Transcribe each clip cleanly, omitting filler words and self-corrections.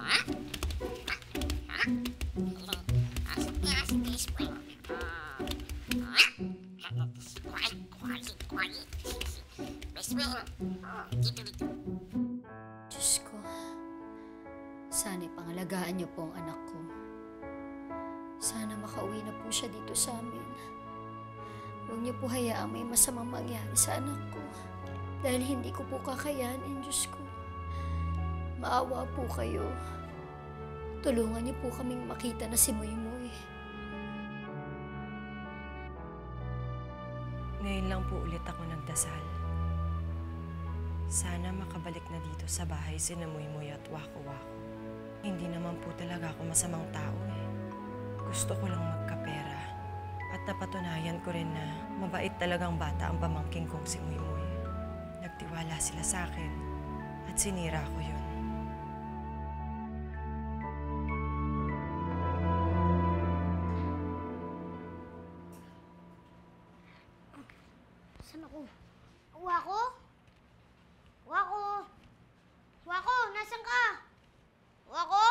Asan kaya si Best Friend? Quiet. Best Friend, dito. Diyos ko, sana'y pangalagaan niyo po ang anak ko. Sana makauwi na po siya dito sa amin. Huwag niyo po hayaang may masamang mangyari sa anak ko. Dahil hindi ko po kakayanin, Diyos ko. Maawa po kayo. Tulungan niyo po kaming makita na si Moymoy. Ngayon lang po ulit ako nagdasal. Sana makabalik na dito sa bahay sina Moymoy at Wako-Wako. Hindi naman po talaga ako masamang tao eh. Gusto ko lang magkapera. At napatunayan ko rin na mabait talagang bata ang pamangking kong si Moymoy. Nagtiwala sila sa akin at sinira ko yun. Saan ako? Wako? Wako, nasan ka? Wako?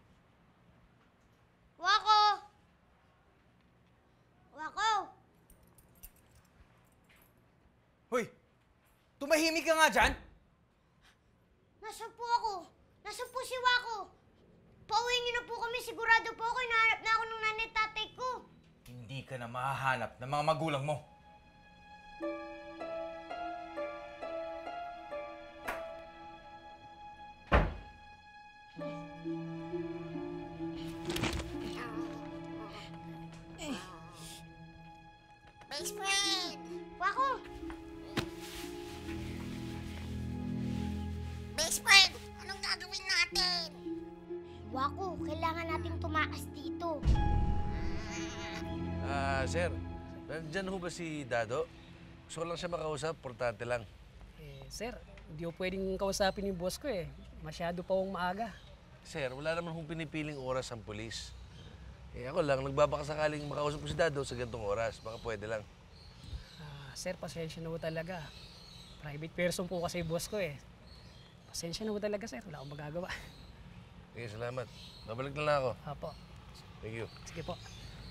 Hoy! Tumahimik ka nga dyan! Nasaan po ako? Nasaan po si Wako? Pauwiin niyo na po kami. Sigurado po ako. Hinahanap na ako ng nanay at tatay ko. Hindi ka na mahahanap ng mga magulang mo. Best Friend! Wako! Best Friend! Anong gagawin natin? Wako, kailangan nating tumaas dito. Sir, nandyan ho ba si Dado? Gusto ko lang siya makausap, importante lang. Sir, hindi ko pwedeng kausapin yung boss ko eh. Masyado pa akong maaga. Sir, wala naman hong pinipiling oras ang pulis. Ako lang, nagbabaka sakaling makausap ko si Dado sa ganitong oras. Baka pwede lang. Sir, pasensya na ho talaga. Private person po kasi yung boss ko eh. Pasensya na ho talaga, sir. Wala akong magagawa. Sige, salamat. Babalik na lang ako. Apo. Thank you. Sige po.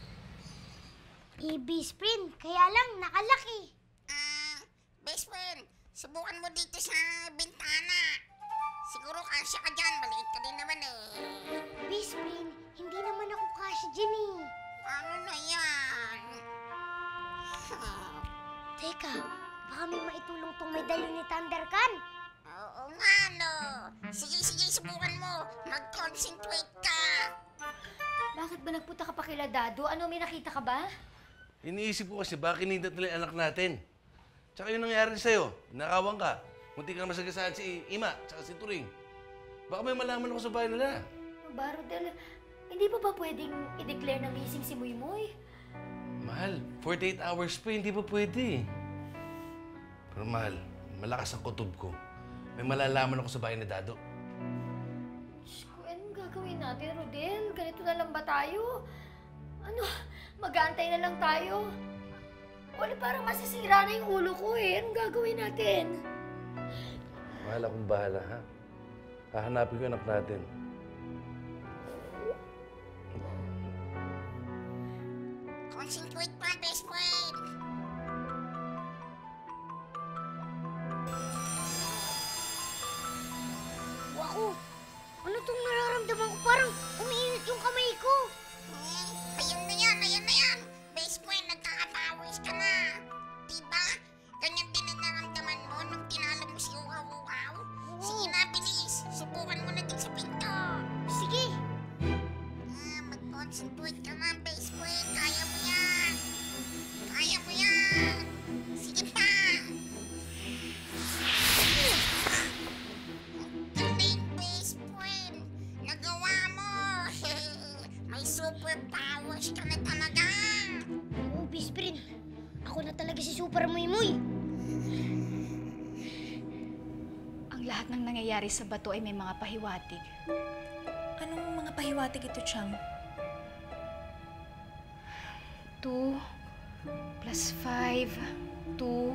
Best Friend, kaya lang nakalaki. Best Friend, subukan mo dito sa bintana. Siguro kasya ka dyan. Maliit ka din naman eh. Best Friend, hindi naman ako kasya dyan eh. Ano na yan? Teka, baka may maitulong tong may dalo ni Thundercan. Oo nga, no. Sige, subukan mo. Mag-concentrate ka. Bakit ba nagpunta ka pa kila Dado? Ano, may nakita ka ba? Iniisip ko kasi baka kinindat nila yung anak natin. Tsaka yung nangyari sa'yo, nakawang ka. Munti ka na masagasaan si Ima, tsaka si Turing. Baka may malaman ako sa bahay nila. Barodel, hindi pa ba pwedeng i-declare na missing si Moymoy? Mahal, 48 hours pa, hindi pa pwede. Pero mahal, malakas ang kutob ko. May malalaman ako sa bahay ni Dado. Diyos ko, anong gagawin natin, Rodel? Ganito na lang ba tayo? Ano, mag-aantay na lang tayo? Wala, parang masisira na yung ulo ko eh. Anong gagawin natin? Mahal, akong bahala, ha? Hahanapin ko yung anak natin. Concentrate pa, Best Friend. Wako, ano tong nararamdaman ko? Parang umiinit yung kamay ko. Ayun na yan. Best Friend, nagkakapawis ka na. Diba? Ganyan din ang naramdaman mo nung tinalo mo si Uhaw-Uhaw. Sige na, bilis. Subukan mo na din sa pinto. Sige. Mag-concentrate ka na, Best Friend. Kaya mo yan. Sige pa. Galing, Best Friend. Nagawa mo. May superpowers ka na talaga. Oo, Best Friend. Ako na talaga si Super Moymoy. Ang lahat ng nangyayari sa bato ay may mga pahiwatig. Anong mga pahiwatig ito, Chang? 2 plus 5, 2.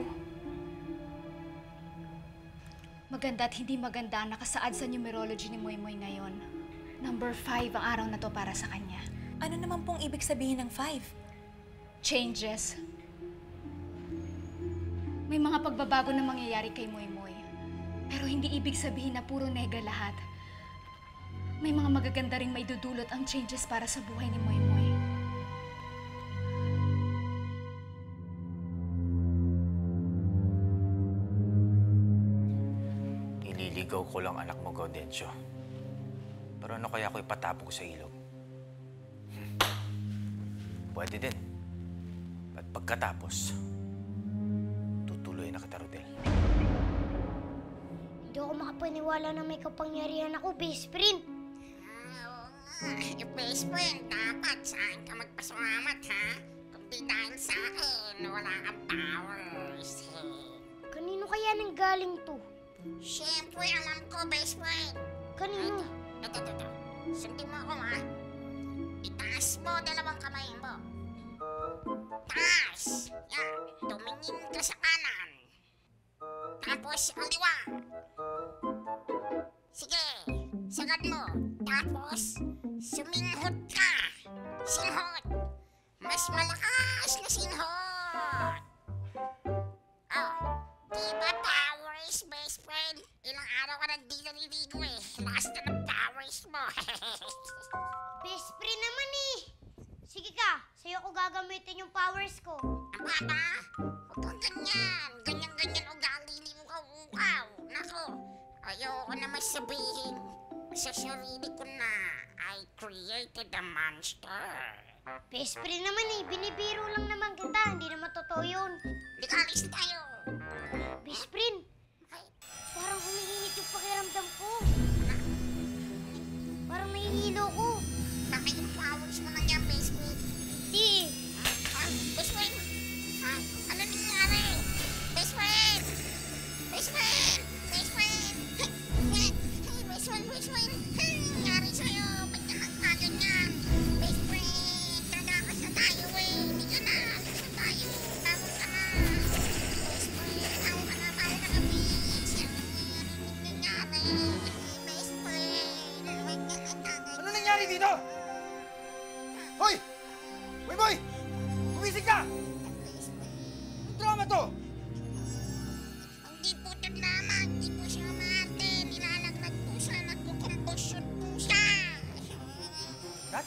Maganda at hindi maganda ang nakasaad sa numerology ni Moymoy ngayon. Number 5 ang araw na to para sa kanya. Ano naman pong ibig sabihin ng 5? Changes. May mga pagbabago na mangyayari kay Moymoy. Pero hindi ibig sabihin na puro nega lahat. May mga magaganda ring may dudulot ang changes para sa buhay ni Moymoy. Ililigaw ko lang anak mo, Gaudencio. Pero ano kaya ako ipatapo ko sa ilog? Pwede din. At pagkatapos, tutuloy na kita, Rodel. Hindi ako makapaniwala na may kapangyarihan ako, best friend. Best friend, dapat saan ka magpasalamat, ha? Kundi dahil sa akin, wala kang powers. Kanino kaya nang galing to? Siyempre, alam ko, best friend. Kanino? Ito. Sundin mo ako, ha? Itaas mo dalawang kamay mo. Taas! Yan, tumingin ka sa kanan. Tapos, kaliwa. Sige, sagad mo. Tapos, suminghot ka. Singhot. Mas malakas na singhot. Oh, di ba powers, best friend? Ilang araw ka nang di naliligo eh. Lakas na ng powers mo. Best friend naman eh. Sige ka, sa'yo ko gagamitin yung powers ko. Ang baba, huwag kang ganyan. Ganyan-ganyan ugali ni ukaw-ukaw. Nako, ayoko naman sabihin sa sarili ko na I created a monster. Best friend naman eh, binibiro lang naman kita. Hindi naman totoo yun. Likalis tayo. Best friend, parang humihinit yung pakiramdam ko. Parang nahihilo ko. Baka yung powers mo lang yan, best friend. Hindi. Best friend? Ano nangyari? Best friend! Best friend! Best friend! Best friend, best friend! Nangyari sa'yo? Ba't ka nagkaganyan? Best friend! Tatakas na tayo eh! Hindi ka na! Alis na tayo! Bago ka na! Best friend! Bago ka na! Please! Ano nangyari? Best friend! Ano nangyari dito? Hoy! Hoy, boy! Gumising ka! Anong drama to? Hindi po ito drama. Hindi po siya umarte. Nilalagnat po siya. Nagkukumbusyon po siya. Kat?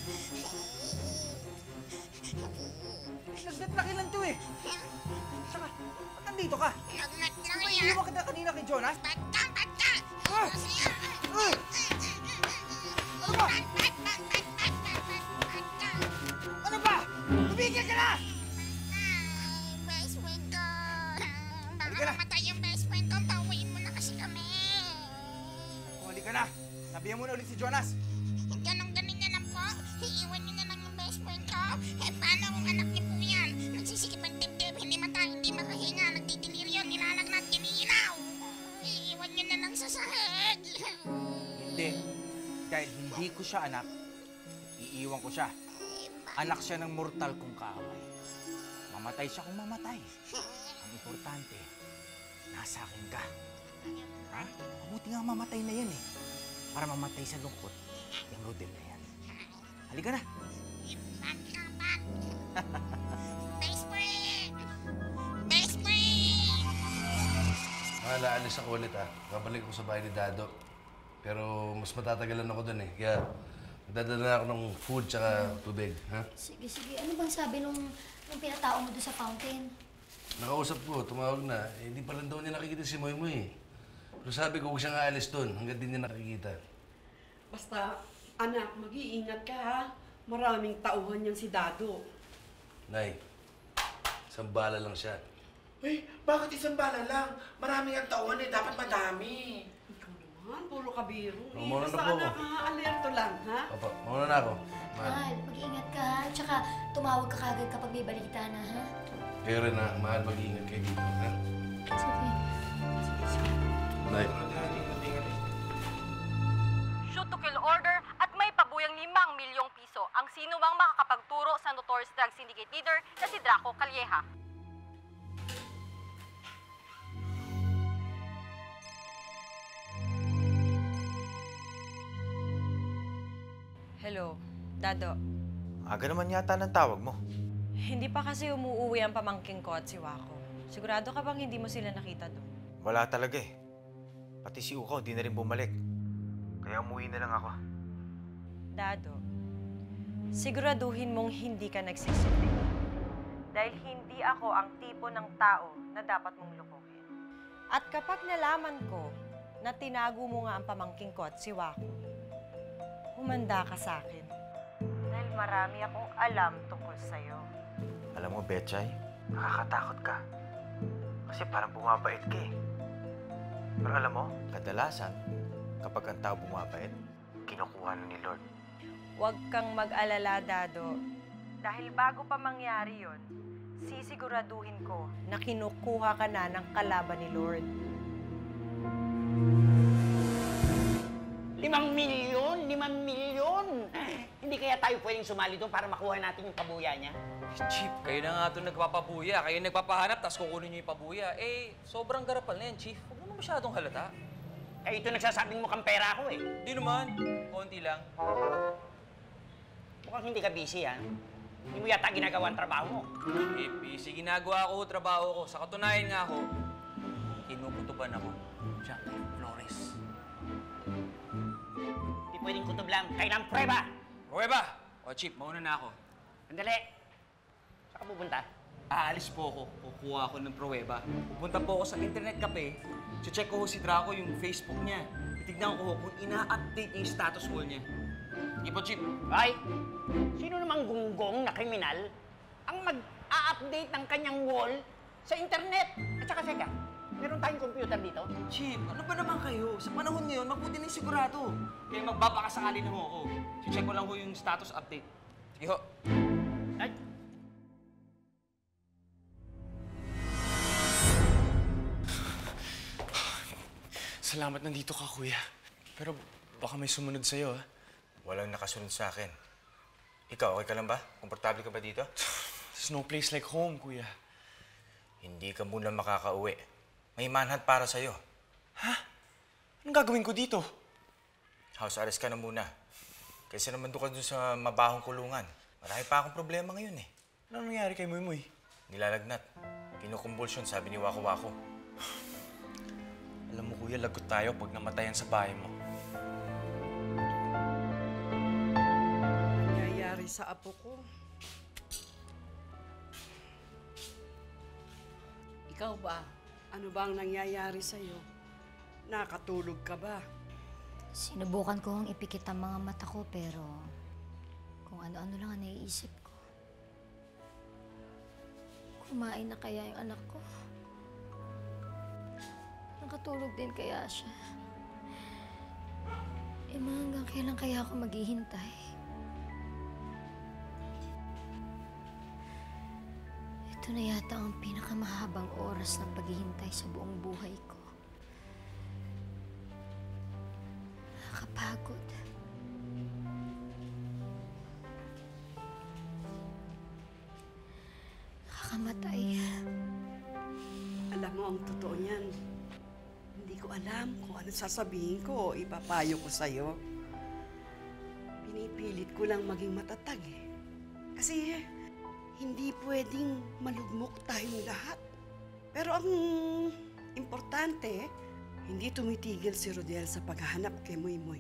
Nagdatlaki lang to eh. Saka, ba't nandito ka? Lagnat lang Di ba yan. iniwan kita kanina kay Jonas? Ba't ka? Ba't ka? Ah! Uy! Ano ba? Ano ba? Tumigil ka na! Best friend ko. Baka Halika na. mamatay yung best friend ko. Pauwiin mo na kasi kami. Huli ka na. Sabihan mo na ulit si Jonas. Ganun-ganun na lang po. Iiwan niyo na lang yung best friend ko. Eh, paano kung anak niyo po yan? Nagsisikip ang dibdib. Hindi matay, hindi makahinga. Nagdidiliryo, nilalagnat, giniinaw. Iiwan niyo na lang sa sahig. Hindi. Dahil hindi ko siya anak, iiwan ko siya. Anak siya ng mortal kong kaaway. Mamatay siya kung mamatay. Ang importante, nasa akin ka. Ha? Mabuti nga mamatay na yan eh. Para mamatay sa lungkot, yung Rodel na yan. Halika na. Ba't ka, ba't? Best friend! Best friend! Aalis ako ulit ah. Babalik ako sa bahay ni Dado. Pero mas matatagalan ako dun eh. Kaya magdadala na ako ng food tsaka tubig. Ha? Sige. Ano bang sabi nung pinatao mo doon sa fountain? Nakausap ko, tumawag na. Eh, hindi pa lang daw niya nakikita si Moymoy eh. Pero sabi ko, huwag siyang aalis dun hanggang di niya nakikita. Basta, anak, mag-iingat ka ha. Maraming tauhan yan si Dado. Nay, isang bala lang siya. Uy, bakit isang bala lang? Marami ang tauhan eh, dapat madami. Ikaw naman, puro kabiro. Mauna na Basta po ako. anak, alerto lang ha. Opo, mauna na ako. Mahal. Mahal, mag-iingat ka ha. Tsaka tumawag ka kagad kapag may balita na ha. Kayo rin na, mahal, mag-iingat kayo dito. Ha? Sige. Nay. Shoot to kill order at may pabuyang 5 milyong piso ang sinumang makakapagturo sa notorious drug syndicate leader na si Draco Calleja. Hello, Dado. Aga naman yata ng tawag mo. Hindi pa kasi umuuwi ang pamangking ko at si Wako. Sigurado ka bang hindi mo sila nakita doon? Wala talaga eh. Pati si Ukaw, di na rin bumalik. Kaya umuwi na lang ako. Dado, siguraduhin mong hindi ka nagsisinungaling. Dahil hindi ako ang tipo ng tao na dapat mong lukuhin. At kapag nalaman ko na tinago mo nga ang pamangking ko at si Wako, humanda ka sa akin. Dahil marami akong alam tungkol sa'yo. Alam mo, Betchay, nakakatakot ka. Kasi parang bumabait ka eh. Pero alam mo, kadalasan, kapag ang tao bumabait, kinukuha na ni Lord. Huwag kang mag-alala, Dado. Dahil bago pa mangyari yon, sisiguraduhin ko na kinukuha ka na ng kalaban ni Lord. 5 milyon? 5 milyon? Hindi kaya tayo pwedeng sumali doon para makuha natin yung pabuya niya? Chief, kayo na nga ito nagpapabuya. Kayo nagpapahanap, tapos kukunin niyo yung pabuya. Eh, sobrang garapal na yan, Chief. Huwag naman masyadong halata. Eh, ito nagsasabing mukhang pera ako eh. Hindi naman. Konti lang. Mukhang hindi ka busy, ha? Hindi mo yata ginagawa ang trabaho mo. Eh, busy. Ginagawa ko trabaho ko. Sa katunayan nga ako, kinukutuban ako. Diyan kay Flores. Hindi pwedeng kutob lang. Kailangan prueba! Prueba! O, Chief, mauna na ako. Sandali. Saan ka pupunta? Aalis po ako. Kukuha ako ng pruweba. Pupunta po ako sa internet cafe. Check ko si Draco yung Facebook niya. Itignan ko kung ina-update niya yung status wall niya. Sige po, Chief. Ay! Sino namang gunggong na kriminal ang mag-a-update ng kanyang wall sa internet? At saka, seka, meron tayong computer dito? Chief, ano ba naman kayo? Sa panahon ngayon, mabuti na yung sigurado. Kaya magbabakasakali na ho ako. Check ko lang ho yung status update. Sige ho. Ay! Salamat nandito ka, kuya. Pero baka may sumunod sa'yo, ha? Walang nakasunod sa akin. Ikaw, okay ka lang ba? Komportable ka ba dito? There's no place like home, kuya. Hindi ka muna makakauwi. May manhunt para sa'yo. Ha? Anong gagawin ko dito? House arrest ka na muna. Kaysa naman doon ka dun sa mabahong kulungan. Marami pa akong problema ngayon eh. Ano nangyari kay Muymoy? Nilalagnat. Kinukumbulsyon, sabi ni Wako Wako. Alam mo, kuya, lagot tayo pag namatayan sa bahay mo. Nangyayari sa apo ko. Ikaw ba? Ano ba ang nangyayari sa'yo? Nakatulog ka ba? Sinubukan ko ang ipikit ang mga mata ko pero kung ano-ano lang ang naiisip ko. Kumain na kaya yung anak ko? Nakatulog din kaya siya? Eh, hanggang kailan kaya ako maghihintay? Ito na yata ang pinakamahabang oras ng paghihintay sa buong buhay ko. Nakakapagod. Nakakamatay. Alam mo, ang totoo niyan, hindi ko alam kung ano sasabihin ko o ipapayo ko sa'yo. Pinipilit ko lang maging matatag eh. Kasi hindi pwedeng malugmok tayong lahat. Pero ang importante, hindi tumitigil si Rodel sa paghahanap kay Muymoy.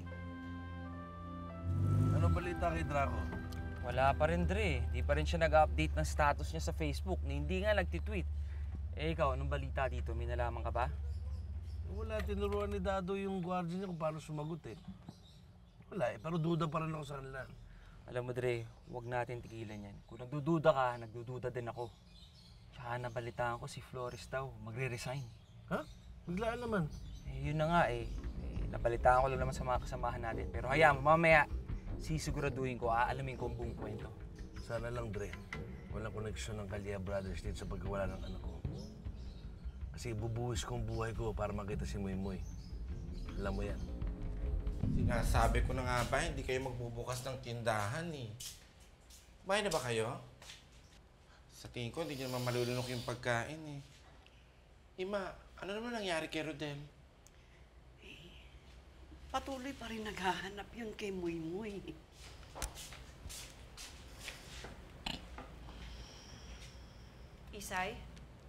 Ano balita kay Draco? Wala pa rin, Dre. Di pa rin siya nag-update ng status niya sa Facebook na hindi nga nagtitweet. Eh, ikaw, anong balita dito? May nalaman ka ba? Wala, tinuruan ni Dado yung guardian niya kung paano sumagot eh. Wala eh, pero duda pa rin ako sa kanila. Alam mo, Dre, huwag natin tigilan yan. Kung nagdududa ka, nagdududa din ako. Tsaka nabalitaan ko si Flores daw, magre-resign. Ha? Biglaan naman. Eh, yun na nga eh. Nabalitaan ko lang naman sa mga kasamahan natin. Pero hayaan mo, mamaya, sisiguraduhin ko, aalamin ko ang buong kwento. Sana lang, Dre, walang koneksyon ng Calya Brothers dito sa pagkawala ng anak ko. Kasi bubuhis ko ang buhay ko para makita si Muymoy. Alam mo yan. Sinasabi ko na nga ba, hindi kayo magbubukas ng tindahan eh. Kumain na ba kayo? Sa tingin ko, hindi nyo naman malulunok yung pagkain eh. Ima, ano naman nangyari kay Rodel? Patuloy pa rin naghahanap yun kay Muymoy. Isay?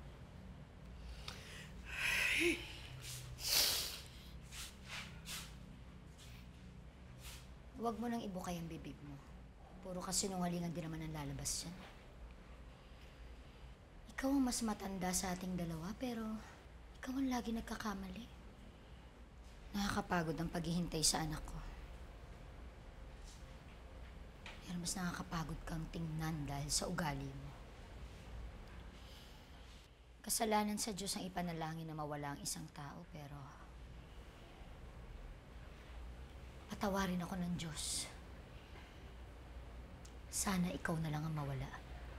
Huwag mo nang ibukay ang bibig mo. Puro kasinungalingan din naman ang lalabas yan. Ikaw ang mas matanda sa ating dalawa, pero ikaw ang lagi nagkakamali. Nakakapagod ang paghihintay sa anak ko. Pero mas nakakapagod kang tingnan dahil sa ugali mo. Kasalanan sa Diyos ang ipanalangin na mawala ang isang tao, pero patawarin ako ng Diyos. Sana ikaw na lang ang mawala.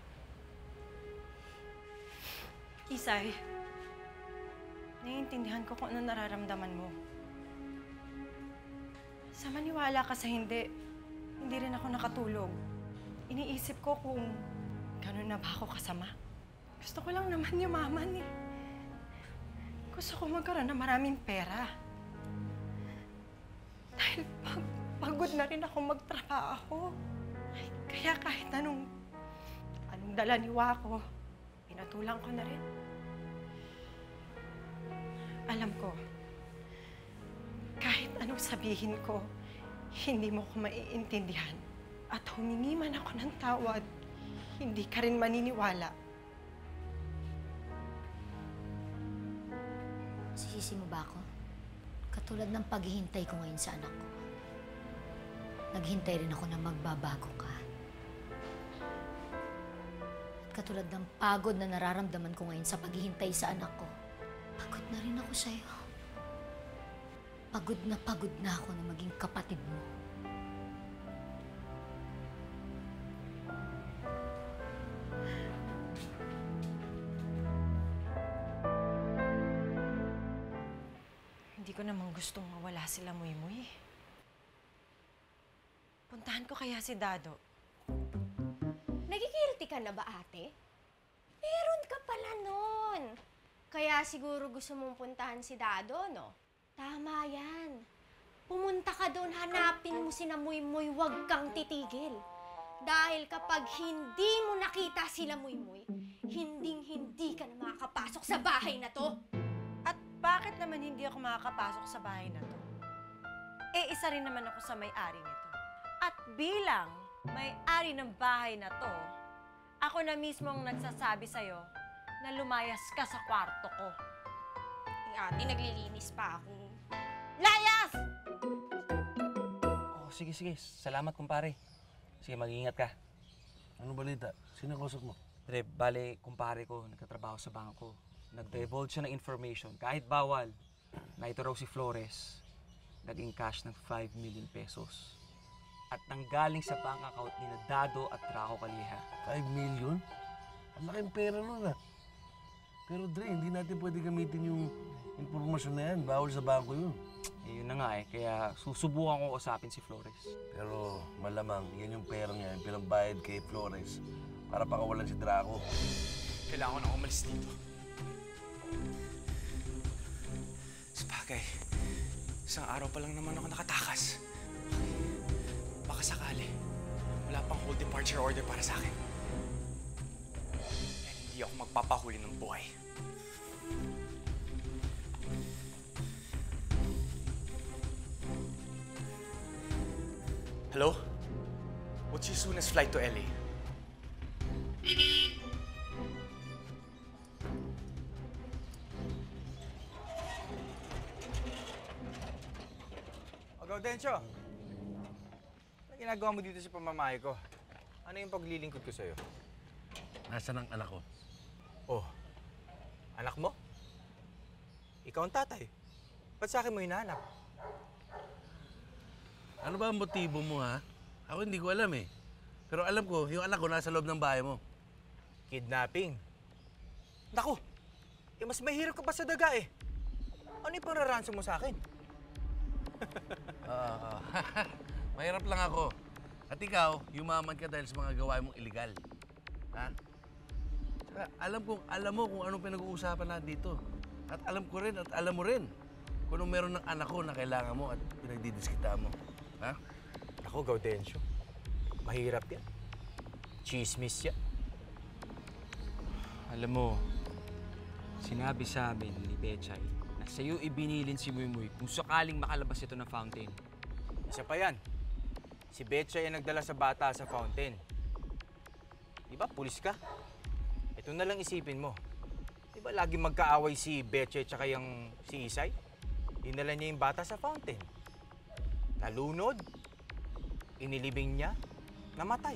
Isay, naiintindihan ko kung ano nararamdaman mo. Sa maniwala ka sa hindi rin ako nakatulog. Iniisip ko kung gano'n na ba ako kasama. Gusto ko lang naman yumaman eh. Gusto ko magkaroon ng maraming pera. Dahil pagod na rin ako magtrabaho. Kaya kahit anong dala ni Wako, pinatulang ko na rin. Alam ko, kahit anong sabihin ko, hindi mo ko maiintindihan. At humingi man ako ng tawad, hindi ka rin maniniwala. Sisisi mo ba ako? Katulad ng paghihintay ko ngayon sa anak ko. Naghintay rin ako na magbabago ka. At katulad ng pagod na nararamdaman ko ngayon sa paghihintay sa anak ko, pagod na rin ako sa'yo. Pagod na ako na maging kapatid mo. Hindi ko naman gustong mawala sila Muy-Muy. Puntahan ko kaya si Dado. Nagigilty ka na ba, ate? Meron ka pala nun. Kaya siguro gusto mong puntahan si Dado, no? Tama yan. Pumunta ka doon, hanapin mo sina Muy-Muy, huwag kang titigil. Dahil kapag hindi mo nakita sila Muy-Muy, hinding-hindi ka na makakapasok sa bahay na to. At bakit naman hindi ako makakapasok sa bahay na to? Eh, isa rin naman ako sa may-ari nito. At bilang may-ari ng bahay na to, ako na mismo ang nagsasabi sa'yo na lumayas ka sa kwarto ko. Ate, naglilinis pa ako. Layas! Oh, sige. Salamat, kumpare. Sige, mag-iingat ka. Ano balita? Sino kausap mo? Pre, bale, kumpare ko, nagtatrabaho sa bangko. Nag-divulge siya ng information, kahit bawal, na ito raw si Flores, naging cash ng 5 million pesos. At nanggaling sa bank account ni Dado at Draco Calleja. 5 million? Ang laking pera nun ah. Pero Dre, hindi natin pwede gamitin yung impormasyon na yan. Bawal sa bangko yun. Eh, yun na nga eh. Kaya susubukan ko usapin si Flores. Pero malamang yan yung pera niya, yung pinambayad kay Flores para pakawalan si Draco. Kailangan ko na umalis dito. Sabagay, isang araw pa lang naman ako nakatakas. Baka sakali, wala pang whole departure order para sa akin. And hindi ako magpapahuli ng buhay. Hello? What's your soonest flight to LA? Gaudencio, ano ginagawa mo dito sa pamamahay ko? Ano yung paglilingkod ko sa'yo? Nasaan ang anak ko? Oh, anak mo? Ikaw ang tatay. Ba't sa akin mo hinahanap? Ano ba ang motibo mo ha? Ako hindi ko alam eh. Pero alam ko, yung anak ko nasa loob ng bahay mo. Kidnapping? Naku, mas mahirap ka pa sa daga eh. Ano yung pang-ransom mo sa akin? Mahirap lang ako. At ikaw, yumaman ka dahil sa mga gawain mong illegal. Ha? Saka alam mo kung anong pinag-uusapan natin dito. At alam ko rin at alam mo rin kung anong meron ng anak ko na kailangan mo at pinagdidiskita mo. Ha? Ako, Gaudencio. Mahirap yan. Chismis yan. Alam mo, sinabi sa amin ni Bechay na sa'yo ibinilin si Muymoy kung sakaling makalabas ito ng fountain. Isa pa yan. Si Betcha ay nagdala sa bata sa fountain. Di ba, pulis ka? Ito na lang isipin mo. Di ba lagi magkaaway si Betcha at saka yung si Isay? Dinala niya yung bata sa fountain. Nalunod. Inilibing niya. Namatay.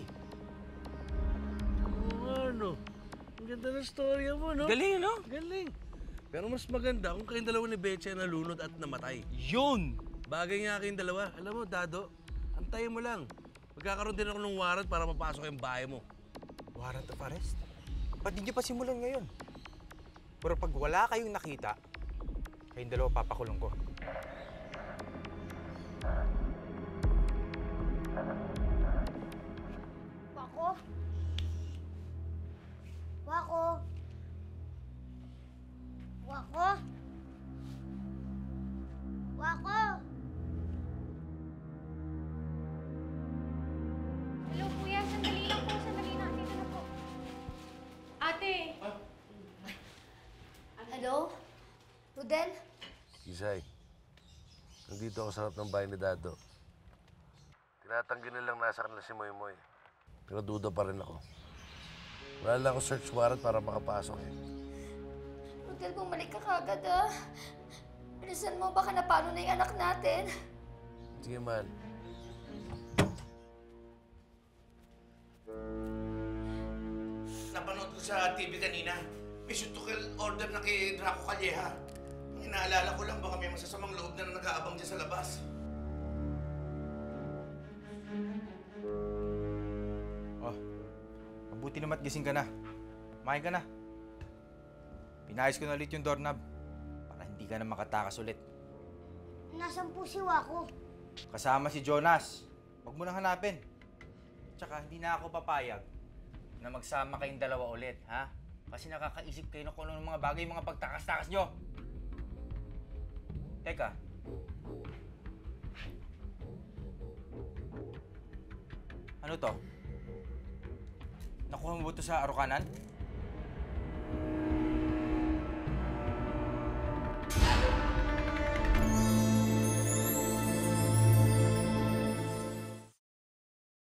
Ano? Ang ganda ng storya mo, no? Galing, no? Galing. Pero mas maganda kung kayong dalawa ni Betcha nalunod at namatay. Yun! Bagay nga kayong dalawa. Alam mo, Dado, antayin mo lang. Magkakaroon din ako ng warrant para mapasok yung bahay mo. Warrant of arrest? Ba't di niyo pa simulan ngayon? Pero pag wala kayong nakita, kayong dalawa papakulong ko. Wako? Wako? Wako? Wako? Hello, kuya. Sandali lang po. Sandali na. Dito na po. Ate! Hello? Rudel? Isay, nandito ako sa harap ng bahay ni Dado. Tinatanggi nilang nasa kanila si Moymoy. Pero duda pa rin ako. Wala lang ako search warrant para makapasok eh. Rudel, bumalik ka kagad ah. Bilisan mo, baka napano na yung anak natin. Sige, man. Napanood ko sa TV kanina. May shoot to kill order na kay Draco Calleja. Ang inaalala ko lang, baka may masasamang loob na nag-aabang dyan sa labas. Oh, mabuti naman at gising ka na. Kumain ka na. Pinayos ko na ulit yung doorknob para hindi ka na makatakas ulit. Nasaan po si Wako? Kasama si Jonas. Huwag mo nang hanapin. Tsaka hindi na ako papayag na magsama kayong dalawa ulit, ha? Kasi nakakaisip kayo na kung ano ng mga bagay, mga pagtakas-takas nyo. Teka. Ano to? Nakuha mo ba ito sa arukanan?